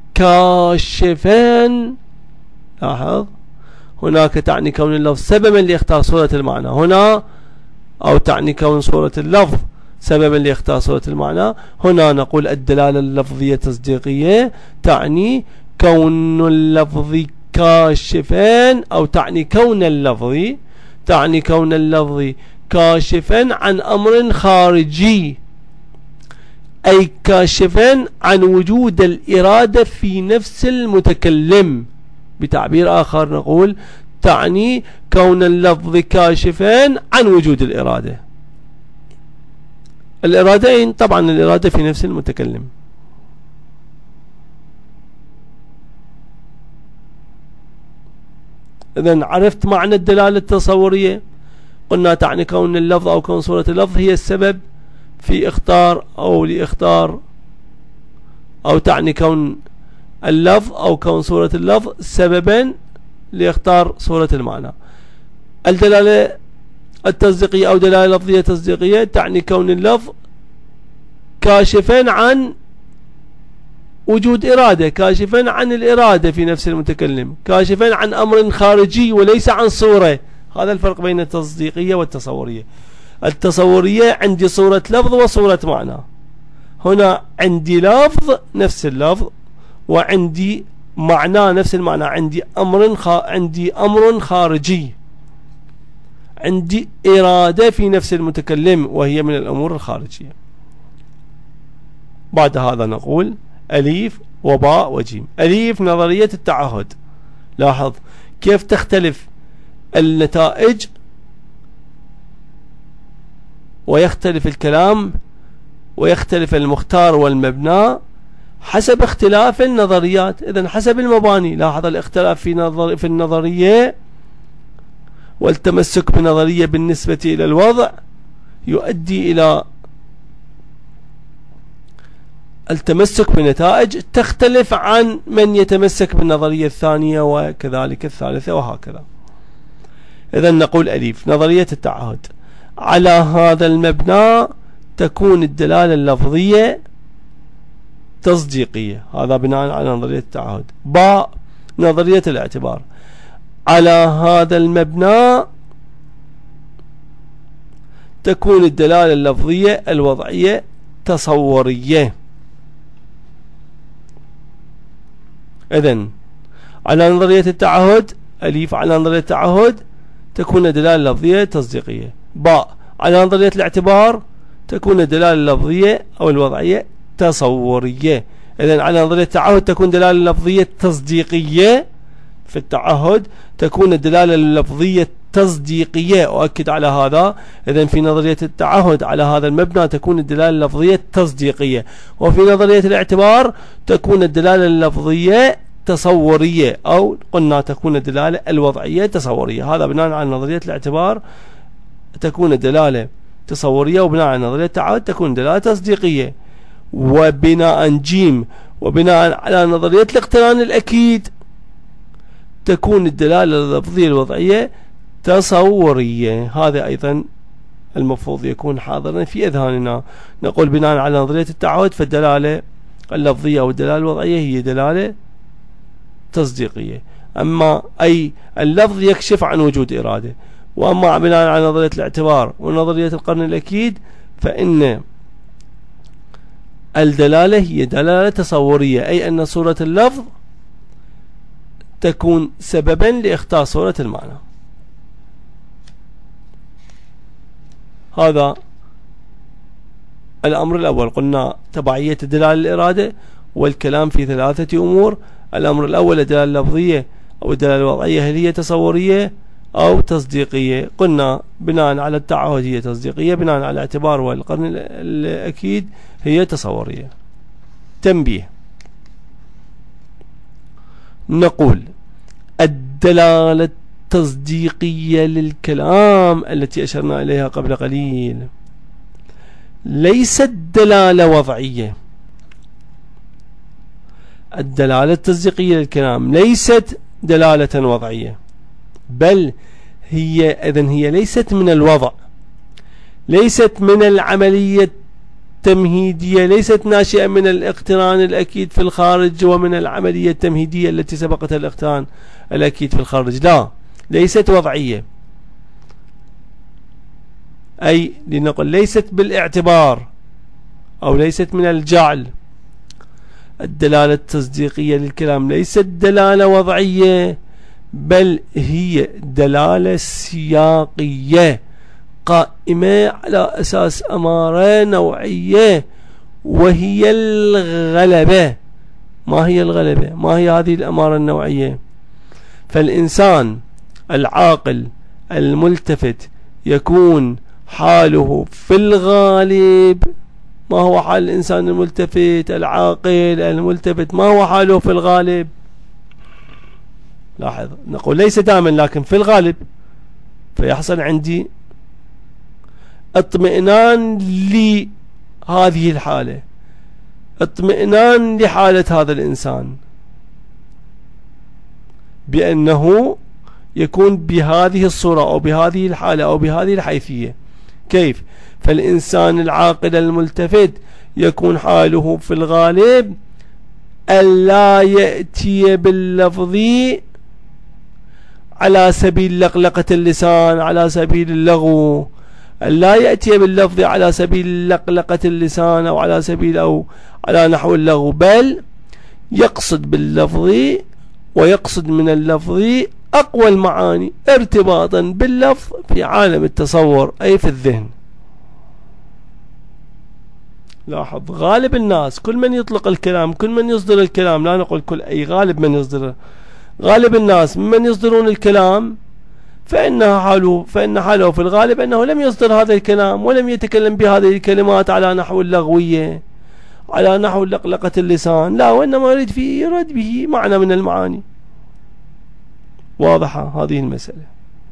كاشفا، لاحظ هناك تعني كون اللفظ سببا لإختار صورة المعنى هنا، أو تعني كون صورة اللفظ سببا لإختار صورة المعنى هنا. نقول الدلالة اللفظية التصديقية تعني كون اللفظ كاشفا، أو تعني كون اللفظ تعني كون اللفظ كاشفا عن أمر خارجي، أي كاشفا عن وجود الإرادة في نفس المتكلم. بتعبير آخر نقول تعني كون اللفظ كاشفا عن وجود الإرادة. الإرادين طبعا الإرادة في نفس المتكلم. إذن عرفت معنى الدلالة التصورية. قلنا تعني كون اللفظ أو كون صورة اللفظ هي السبب في اختار أو لإختار، أو تعني كون اللفظ أو كون صورة اللفظ سببا لإختار صورة المعنى. الدلالة التصديقية أو دلالة لفظية تصديقية تعني كون اللفظ كاشفا عن وجود إرادة، كاشفا عن الإرادة في نفس المتكلم، كاشفا عن أمر خارجي وليس عن صورة. هذا الفرق بين التصديقية والتصورية. التصورية عندي صورة لفظ وصورة معنى، هنا عندي لفظ نفس اللفظ وعندي معنى نفس المعنى، عندي أمر خ... عندي أمر خارجي، عندي إرادة في نفس المتكلم وهي من الأمور الخارجية. بعد هذا نقول أليف وباء وجيم. أليف نظرية التعهد. لاحظ كيف تختلف النتائج ويختلف الكلام ويختلف المختار والمبنى حسب اختلاف النظريات، إذن حسب المباني. لاحظ الاختلاف في نظر في النظرية والتمسك بنظرية بالنسبة إلى الوضع يؤدي إلى التمسك بنتائج تختلف عن من يتمسك بالنظرية الثانية وكذلك الثالثة وهكذا. إذن نقول أليف نظرية التعهد. على هذا المبنى تكون الدلالة اللفظية تصديقية، هذا بناء على نظرية التعهد. باء نظرية الاعتبار. على هذا المبنى تكون الدلالة اللفظية الوضعية تصورية. إذن على نظرية التعهد أليف على نظرية التعهد تكون الدلالة اللفظية تصديقية. باء على نظرية الاعتبار تكون الدلالة اللفظية أو الوضعية تصورية. إذن على نظرية التعهد تكون دلالة اللفظية تصديقية، في التعهد تكون الدلالة اللفظية تصديقية، أؤكد على هذا. إذن في نظرية التعهد على هذا المبنى تكون الدلالة اللفظية تصديقية، وفي نظرية الاعتبار تكون الدلالة اللفظية تصورية، أو قلنا تكون الدلالة الوضعية تصورية. هذا بناء على نظرية الاعتبار تكون الدلالة تصورية، وبناء على نظرية التعهد تكون دلالة تصديقية. وبناء جيم وبناء على نظرية الاقتران الأكيد تكون الدلالة اللفظية الوضعية تصورية. هذا أيضا المفروض يكون حاضرا في أذهاننا. نقول بناء على نظرية التعهد فالدلالة اللفظية أو الدلالة الوضعية هي دلالة تصديقية. أما أي اللفظ يكشف عن وجود إرادة، وأما بناء على نظرية الاعتبار ونظرية القرن الأكيد فإن الدلالة هي دلالة تصورية، أي أن صورة اللفظ تكون سببا لإخطاء صورة المعنى. هذا الأمر الأول. قلنا تبعية الدلالة الإرادة، والكلام في ثلاثة أمور. الأمر الأول الدلالة اللفظية أو الدلالة الوضعية، هل هي تصورية أو تصديقية؟ قلنا بناء على التعهد هي تصديقية، بناء على الاعتبار والقرن الأكيد هي تصورية. تنبيه، نقول الدلالة التصديقية للكلام التي أشرنا إليها قبل قليل ليست دلالة وضعية. الدلالة التصديقية للكلام ليست دلالة وضعية، بل هي إذن هي ليست من الوضع، ليست من العملية التمهيدية، ليست ناشئة من الاقتران الأكيد في الخارج ومن العملية التمهيدية التي سبقتها الاقتران الأكيد في الخارج. لا، ليست وضعية، أي لنقل ليست بالاعتبار أو ليست من الجعل. الدلالة التصديقية للكلام ليست دلالة وضعية، بل هي دلالة سياقية قائمة على أساس أمارة نوعية، وهي الغلبة. ما هي الغلبة؟ ما هي هذه الأمارة النوعية؟ فالإنسان العاقل الملتفت يكون حاله في الغالب، ما هو حال الإنسان الملتفت العاقل الملتفت؟ ما هو حاله في الغالب؟ لاحظ، نقول ليس دائما لكن في الغالب. فيحصل عندي اطمئنان لهذه الحالة، اطمئنان لحالة هذا الإنسان بأنه يكون بهذه الصورة أو بهذه الحالة أو بهذه الحيثية. كيف؟ فالإنسان العاقل الملتفت يكون حاله في الغالب ألا يأتي باللفظ على سبيل لقلقة اللسان، على سبيل اللغو، ألا يأتي باللفظ على سبيل لقلقة اللسان أو على سبيل أو على نحو اللغو، بل يقصد باللفظ ويقصد من اللفظ أقوى المعاني ارتباطا باللفظ في عالم التصور، أي في الذهن. لاحظ، غالب الناس، كل من يطلق الكلام، كل من يصدر الكلام، لا نقول كل، أي غالب من يصدر، غالب الناس ممن يصدرون الكلام فإنها حاله فإن حاله في الغالب أنه لم يصدر هذا الكلام ولم يتكلم بهذه الكلمات على نحو اللغوية، على نحو لقلقة اللسان، لا، وإنما يريد فيه يرد به معنى من المعاني. واضحة هذه المسألة.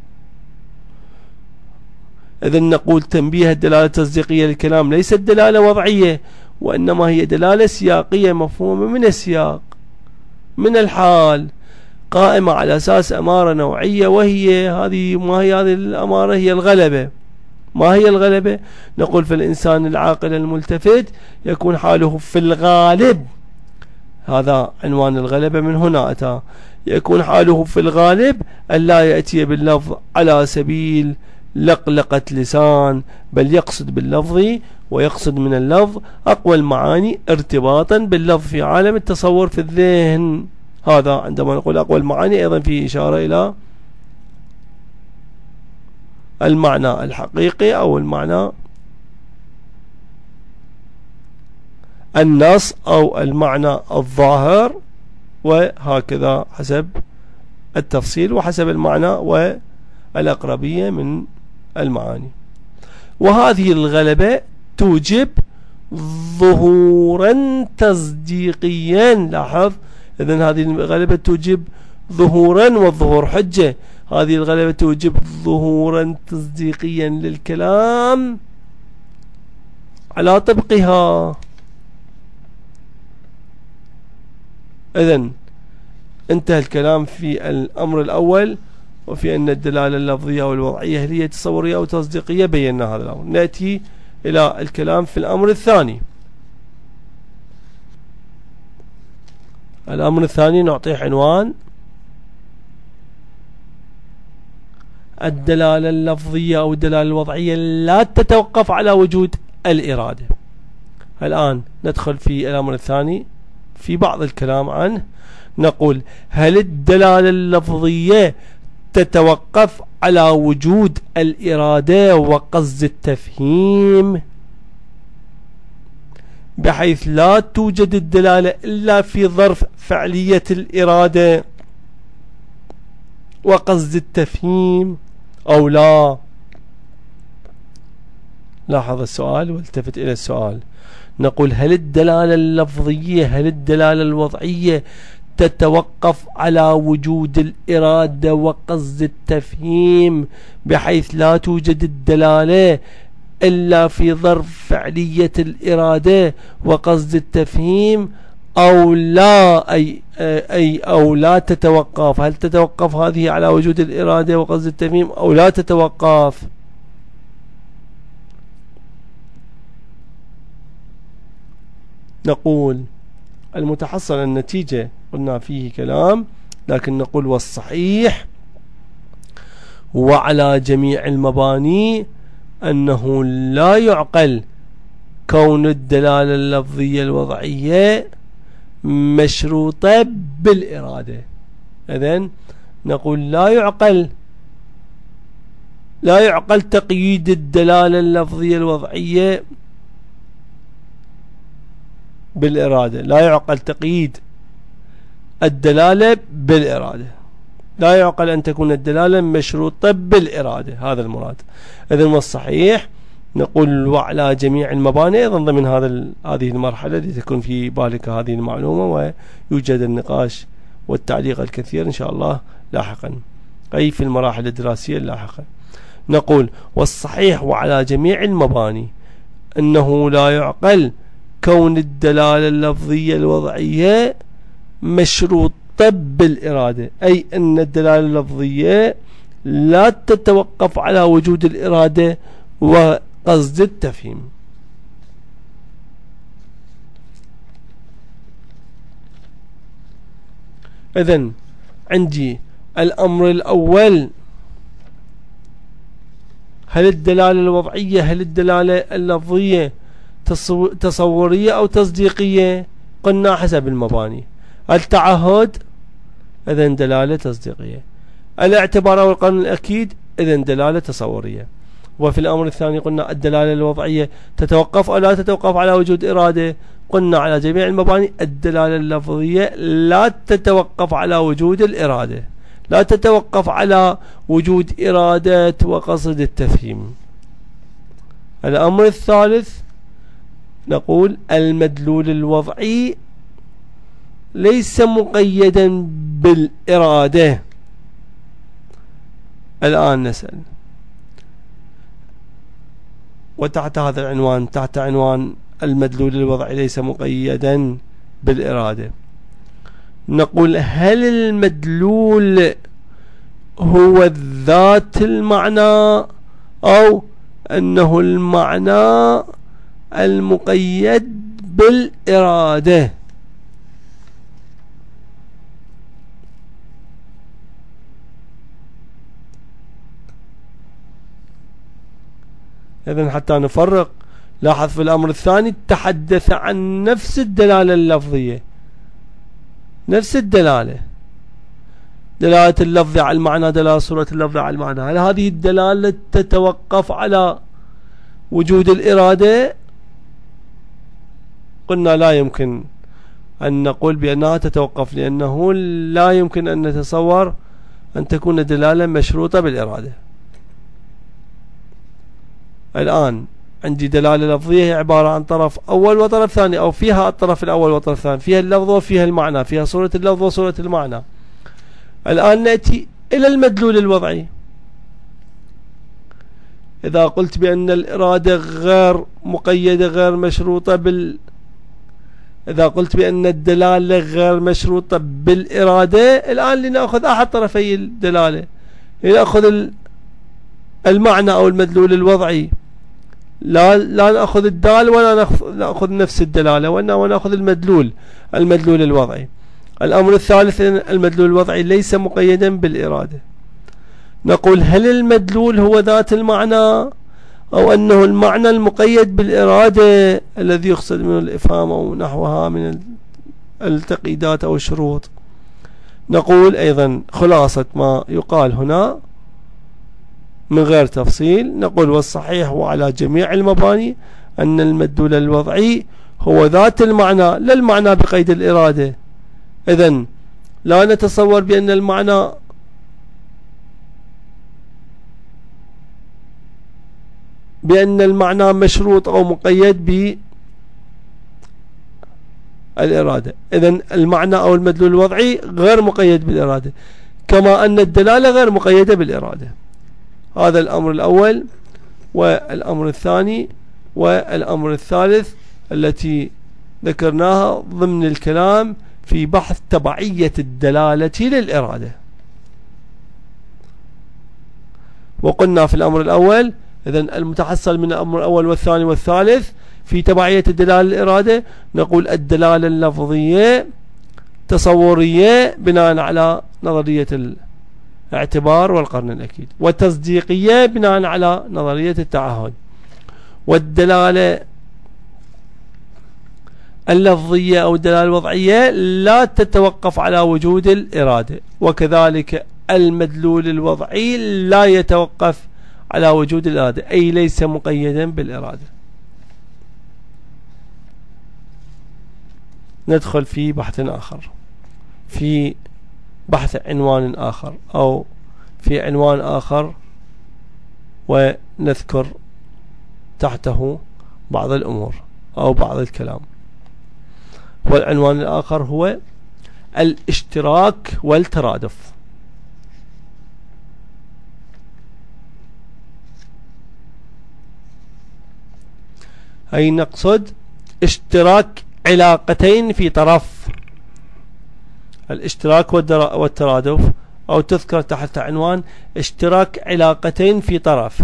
إذن نقول تنبيه، الدلالة التصديقية للكلام ليست دلالة وضعية، وإنما هي دلالة سياقية مفهومة من السياق، من الحال، قائمة على أساس أمارة نوعية، وهي هذه، ما هي هذه الأمارة؟ هي الغلبة. ما هي الغلبة؟ نقول في الإنسان العاقل الملتفت يكون حاله في الغالب، هذا عنوان الغلبة، من هنا أتى، يكون حاله في الغالب ألا يأتي باللفظ على سبيل لقلقة لسان، بل يقصد باللفظ ويقصد من اللفظ أقوى المعاني ارتباطا باللفظ في عالم التصور في الذهن. هذا عندما نقول أقوى المعاني أيضا في إشارة إلى المعنى الحقيقي أو المعنى النص أو المعنى الظاهر، وهكذا حسب التفصيل وحسب المعنى والأقربية من المعاني. وهذه الغلبة توجب ظهورا تصديقيا. لاحظ، إذن هذه الغلبة توجب ظهورا، والظهور حجة. هذه الغلبة توجب ظهورا تصديقيا للكلام على طبقها. إذن انتهى الكلام في الأمر الأول، وفي أن الدلالة اللفظية والوضعية هل هي تصورية أو تصديقية، بينا هذا الأمر. نأتي إلى الكلام في الأمر الثاني. الأمر الثاني نعطيه عنوان الدلالة اللفظية أو الدلالة الوضعية لا تتوقف على وجود الإرادة. الآن ندخل في الأمر الثاني في بعض الكلام عنه. نقول هل الدلالة اللفظية تتوقف على وجود الإرادة وقصد التفهيم بحيث لا توجد الدلالة إلا في ظرف فعلية الإرادة وقصد التفهيم أو لا؟ لاحظ السؤال والتفت إلى السؤال. نقول هل الدلالة اللفظية هل الدلالة الوضعية تتوقف على وجود الإرادة وقصد التفهيم بحيث لا توجد الدلالة إلا في ظرف فعلية الإرادة وقصد التفهيم أو لا أي, أي أو لا تتوقف؟ هل تتوقف هذه على وجود الإرادة وقصد التفهيم أو لا تتوقف؟ نقول المتحصل النتيجة قلنا فيه كلام، لكن نقول والصحيح وعلى جميع المباني أنه لا يعقل كون الدلالة اللفظية الوضعية مشروطة بالإرادة. إذن نقول لا يعقل لا يعقل تقييد الدلالة اللفظية الوضعية بالإرادة، لا يعقل تقييد الدلالة بالإرادة، لا يعقل أن تكون الدلالة مشروطة بالإرادة، هذا المراد. إذن والصحيح نقول وعلى جميع المباني أيضا ضمن هذا هذه المرحلة لتكون في بالك هذه المعلومة ويوجد النقاش والتعليق الكثير إن شاء الله لاحقا، أي في المراحل الدراسية لاحقا. نقول والصحيح وعلى جميع المباني أنه لا يعقل كون الدلالة اللفظية الوضعية مشروطة بالإرادة، أي أن الدلالة اللفظية لا تتوقف على وجود الإرادة وقصد التفهيم. إذن عندي الأمر الأول هل الدلالة الوضعية هل الدلالة اللفظية تصورية أو تصديقية؟ قلنا حسب المباني. التعهد إذن دلالة تصديقية، الاعتبار أو القانون الأكيد إذن دلالة تصورية. وفي الأمر الثاني قلنا الدلالة الوضعية تتوقف أو لا تتوقف على وجود إرادة، قلنا على جميع المباني الدلالة اللفظية لا تتوقف على وجود الإرادة، لا تتوقف على وجود إرادة وقصد التفهيم. الأمر الثالث نقول المدلول الوضعي ليس مقيدا بالإرادة. الآن نسأل وتحت هذا العنوان تحت عنوان المدلول الوضعي ليس مقيدا بالإرادة، نقول هل المدلول هو ذات المعنى أو أنه المعنى المقيد بالإرادة؟ إذن حتى نفرق لاحظ في الأمر الثاني تحدث عن نفس الدلالة اللفظية، نفس الدلالة، دلالة اللفظ على المعنى، دلالة صورة اللفظ على المعنى. هل هذه الدلالة تتوقف على وجود الإرادة؟ قلنا لا يمكن أن نقول بأنها تتوقف، لأنه لا يمكن أن نتصور أن تكون دلالة مشروطة بالإرادة. الآن عندي دلالة لفظية هي عبارة عن طرف أول وطرف ثاني، أو فيها الطرف الأول والطرف الثاني، فيها اللفظ وفيها المعنى، فيها صورة اللفظ وصورة المعنى. الآن نأتي إلى المدلول الوضعي. إذا قلت بأن الإرادة غير مقيدة غير مشروطة بال إذا قلت بأن الدلالة غير مشروطة بالإرادة، الآن لنأخذ أحد طرفي الدلالة، لنأخذ المعنى أو المدلول الوضعي، لا لا نأخذ الدال ولا نأخذ نفس الدلالة، وإنما نأخذ المدلول المدلول الوضعي. الأمر الثالث المدلول الوضعي ليس مقيدا بالإرادة. نقول هل المدلول هو ذات المعنى أو أنه المعنى المقيد بالإرادة الذي يقصد منه الإفهام أو نحوها من التقييدات أو الشروط؟ نقول أيضا خلاصة ما يقال هنا من غير تفصيل، نقول والصحيح وعلى جميع المباني أن المدلول الوضعي هو ذات المعنى لا المعنى بقيد الإرادة. إذن لا نتصور بأن المعنى بأن المعنى مشروط أو مقيد بالإرادة. إذن المعنى أو المدلول الوضعي غير مقيد بالإرادة، كما أن الدلالة غير مقيدة بالإرادة. هذا الأمر الأول. والأمر الثاني والأمر الثالث التي ذكرناها ضمن الكلام في بحث تبعية الدلالة للإرادة. وقلنا في الأمر الأول إذن المتحصل من الأمر الأول والثاني والثالث في تبعية الدلالة للإرادة، نقول الدلالة اللفظية تصورية بناء على نظرية الاعتبار والقرن الأكيد، والتصديقية بناء على نظرية التعهد، والدلالة اللفظية أو الدلالة الوضعية لا تتوقف على وجود الإرادة، وكذلك المدلول الوضعي لا يتوقف على وجود الإرادة، أي ليس مقيدا بالإرادة. ندخل في بحث آخر، في بحث عنوان آخر أو في عنوان آخر، ونذكر تحته بعض الأمور أو بعض الكلام. والعنوان الآخر هو الاشتراك والترادف. أي نقصد اشتراك علاقتين في طرف، الاشتراك والترادف، أو تذكر تحت عنوان اشتراك علاقتين في طرف.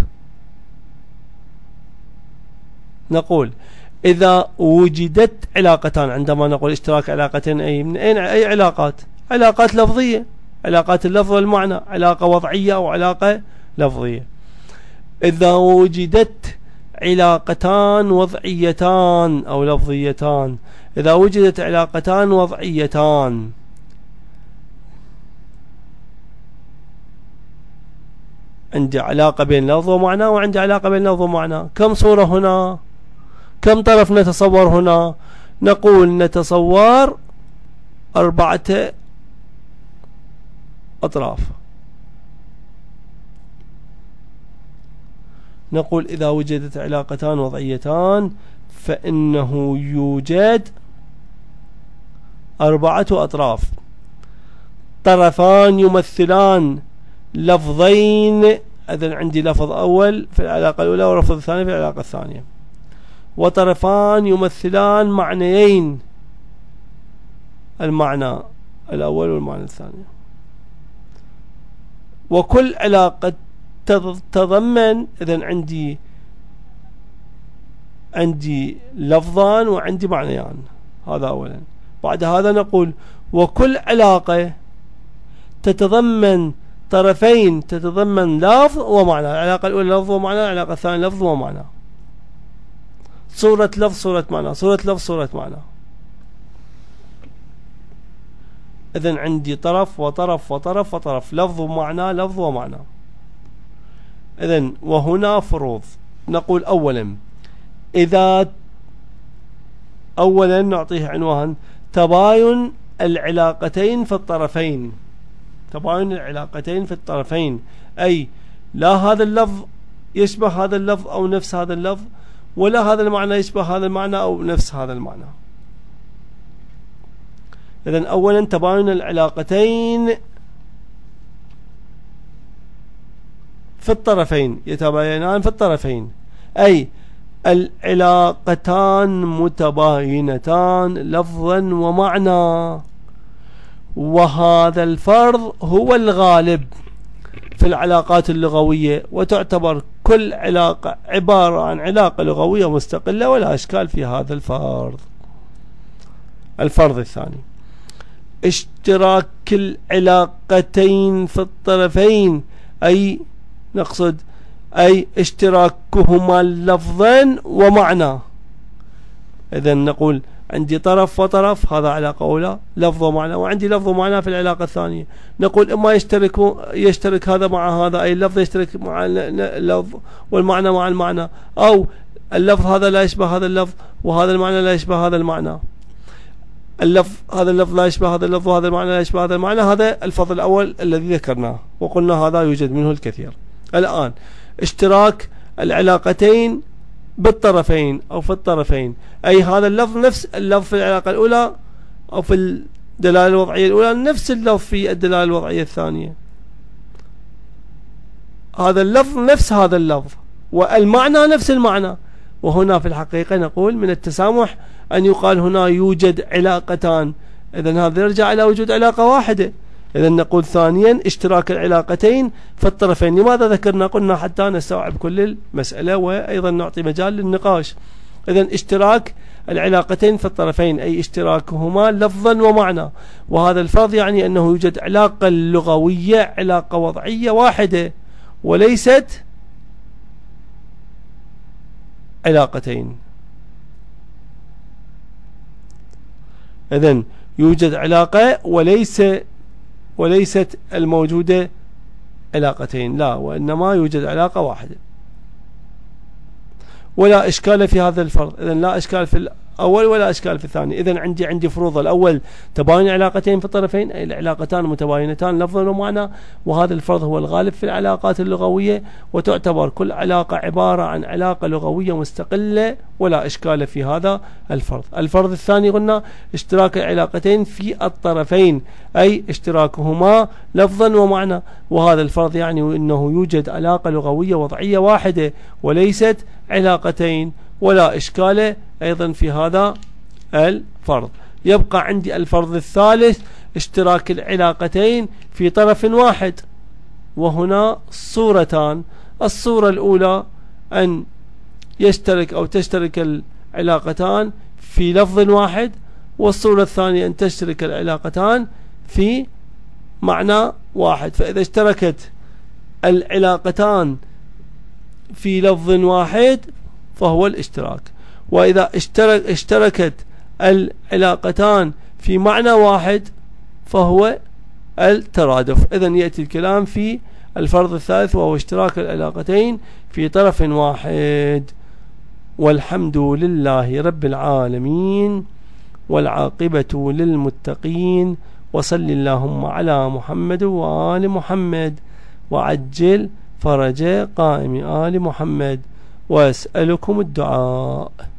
نقول إذا وجدت علاقتان، عندما نقول اشتراك علاقتين أي من أين أي علاقات؟ علاقات لفظية، علاقات اللفظ والمعنى، علاقة وضعية أو علاقة لفظية. إذا وجدت علاقتان وضعيتان أو لفظيتان، إذا وجدت علاقتان وضعيتان عندي علاقة بين لفظ ومعنى وعندي علاقة بين لفظ ومعنى، كم صورة هنا؟ كم طرف نتصور هنا؟ نقول نتصور أربعة أطراف. نقول إذا وجدت علاقتان وضعيتان فإنه يوجد أربعة أطراف، طرفان يمثلان لفظين. إذن عندي لفظ أول في العلاقة الأولى ولفظ ثاني في العلاقة الثانية، وطرفان يمثلان معنيين، المعنى الأول والمعنى الثاني. وكل علاقة تتضمن، إذن عندي عندي لفظان وعندي معنيان، هذا أولا. بعد هذا نقول وكل علاقة تتضمن طرفين، تتضمن لفظ ومعنى. العلاقة الأولى لفظ ومعنى، العلاقة الثانية لفظ ومعنى. صورة لفظ صورة معنى، صورة لفظ صورة معنى. إذن عندي طرف وطرف وطرف وطرف، لفظ ومعنى لفظ ومعنى. إذن وهنا فروض. نقول أولا إذا أولا نعطيه عنوان تباين العلاقتين في الطرفين، تباين العلاقتين في الطرفين، أي لا هذا اللفظ يشبه هذا اللفظ أو نفس هذا اللفظ، ولا هذا المعنى يشبه هذا المعنى أو نفس هذا المعنى. إذن أولا تباين العلاقتين في الطرفين، يتباينان في الطرفين، أي العلاقتان متباينتان لفظا ومعنى، وهذا الفرض هو الغالب في العلاقات اللغوية، وتعتبر كل علاقة عبارة عن علاقة لغوية مستقلة ولا إشكال في هذا الفرض. الفرض الثاني اشتراك العلاقتين في الطرفين، أي نقصد أي اشتراكهما لفظا ومعنى. إذا نقول عندي طرف وطرف، هذا علاقة أولى لفظ ومعنى، وعندي لفظ ومعنى في العلاقة الثانية. نقول إما يشترك يشترك هذا مع هذا، أي اللفظ يشترك مع اللفظ والمعنى مع المعنى، أو اللفظ هذا لا يشبه هذا اللفظ وهذا المعنى لا يشبه هذا المعنى. اللفظ هذا اللفظ لا يشبه هذا اللفظ وهذا المعنى لا يشبه هذا المعنى. هذا الفضل الأول الذي ذكرناه وقلنا هذا يوجد منه الكثير. الآن اشتراك العلاقتين بالطرفين أو في الطرفين، أي هذا اللفظ نفس اللفظ في العلاقة الأولى أو في الدلالة الوضعية الأولى نفس اللفظ في الدلالة الوضعية الثانية. هذا اللفظ نفس هذا اللفظ والمعنى نفس المعنى. وهنا في الحقيقة نقول من التسامح أن يقال هنا يوجد علاقتان، إذن هذا يرجع إلى وجود علاقة واحدة. إذن نقول ثانيا اشتراك العلاقتين في الطرفين. لماذا ذكرنا؟ قلنا حتى نستوعب كل المسألة وأيضا نعطي مجال للنقاش. إذن اشتراك العلاقتين في الطرفين أي اشتراكهما لفظا ومعنى، وهذا الفرض يعني أنه يوجد علاقة لغوية علاقة وضعية واحدة وليست علاقتين. إذن يوجد علاقة وليس وليست الموجودة علاقتين، لا، وإنما يوجد علاقة واحدة ولا إشكال في هذا الفرض. إذن لا إشكال في الأول ولا إشكال في الثاني. إذن عندي عندي فروض الأول تباين علاقتين في الطرفين أي العلاقتان متباينتان لفظا ومعنى، وهذا الفرض هو الغالب في العلاقات اللغوية، وتعتبر كل علاقة عبارة عن علاقة لغوية مستقلة ولا إشكال في هذا الفرض. الفرض الثاني قلنا اشتراك العلاقتين في الطرفين أي اشتراكهما لفظا ومعنى، وهذا الفرض يعني أنه يوجد علاقة لغوية وضعية واحدة وليست علاقتين ولا إشكال أيضا في هذا الفرض. يبقى عندي الفرض الثالث اشتراك العلاقتين في طرف واحد، وهنا صورتان. الصورة الأولى أن يشترك أو تشترك العلاقتان في لفظ واحد، والصورة الثانية أن تشترك العلاقتان في معنى واحد. فإذا اشتركت العلاقتان في لفظ واحد فهو الاشتراك، وإذا اشترك اشتركت العلاقتان في معنى واحد فهو الترادف. إذن يأتي الكلام في الفرض الثالث وهو اشتراك العلاقتين في طرف واحد. والحمد لله رب العالمين والعاقبة للمتقين، وصل اللهم على محمد وآل محمد وعجل فرج قائم آل محمد، وأسألكم الدعاء.